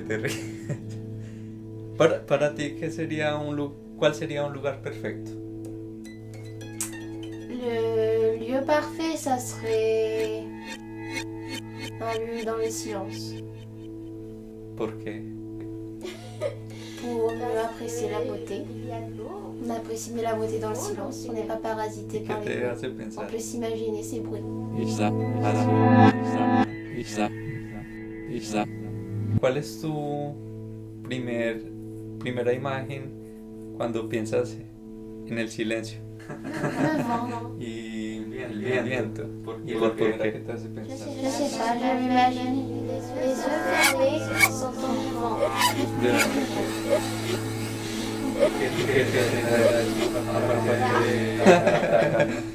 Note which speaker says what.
Speaker 1: te ríes? Para ti, ¿cuál sería un lugar perfecto?
Speaker 2: Le lieu parfait, ça serait un lieu dans le silence.
Speaker 1: ¿Por qué?
Speaker 2: Pour mieux apprécier la beauté. On apprécie mieux la beauté dans le silence. On n'est pas parasité
Speaker 1: ¿Qué
Speaker 2: par les
Speaker 1: te
Speaker 2: bruits.
Speaker 1: hace
Speaker 2: On
Speaker 1: pensar?
Speaker 2: peut s'imaginer ces bruits.
Speaker 1: ¿Cuál es tu primera imagen cuando piensas en el silencio?
Speaker 2: Le vent.
Speaker 1: Y el viento. ¿Y por qué? ¿Qué te hace pensar?
Speaker 2: Je sais pas, je m'imagine les yeux fermés, sentant le vent.
Speaker 1: ¿Qué te hace pensar?